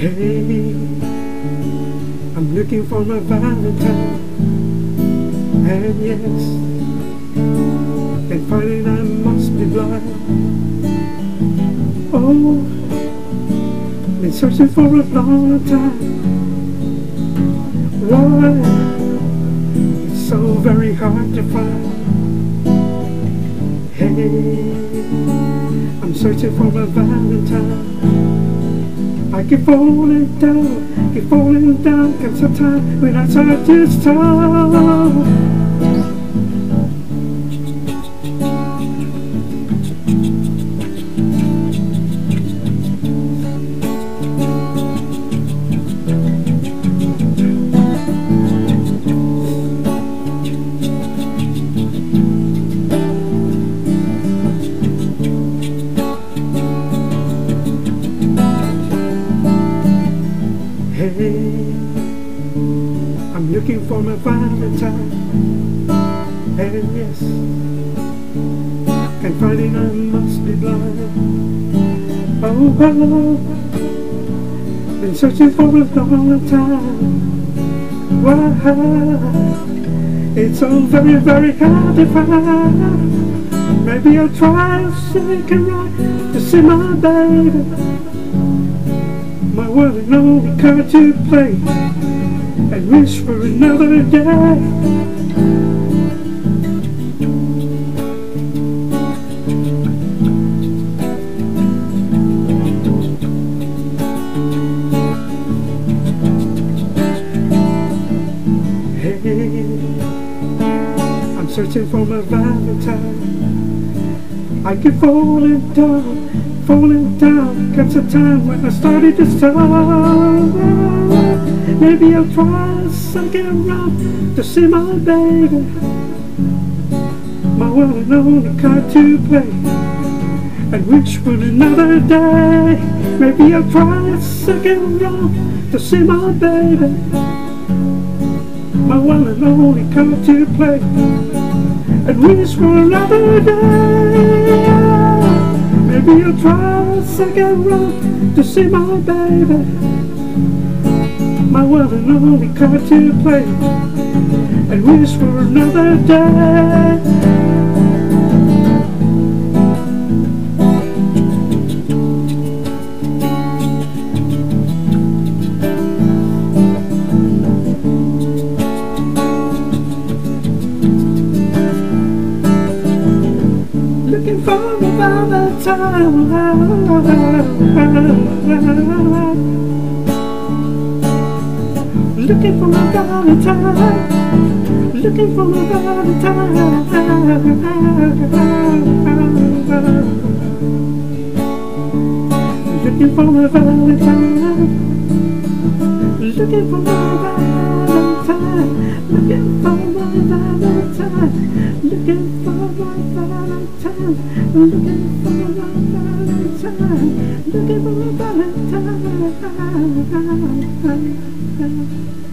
Hey, I'm looking for my Valentine, and yes, can't find it, I must be blind. Oh, been searching for a long time. Why? It's so very hard to find. Hey, I'm searching for my Valentine. I keep falling down, comes a time when I start to stop. Hey, I'm looking for my Valentine, and yes, can't find it, I must be blind. Oh, oh, been searching for a long time. Why? It's so very, very hard to find. Maybe I'll try a second ride to see my baby, my one and only card to play, and wish for another day. Hey, I'm searching for my Valentine. I keep falling down, comes a time when I started to stop. Maybe I'll try a second round to see my baby, my one and only card to play, and wish for another day. Maybe I'll try a second round to see my baby, my one and only card to play, and wish for another day. Maybe I'll try a second round to see my baby, my one and only card to play, and wish for another day. Looking for a Valentine, looking for a Valentine, looking for a Valentine, looking for a Valentine, looking for a Valentine, looking for my Valentine, looking for my Valentine, looking for my Valentine, looking for my Valentine.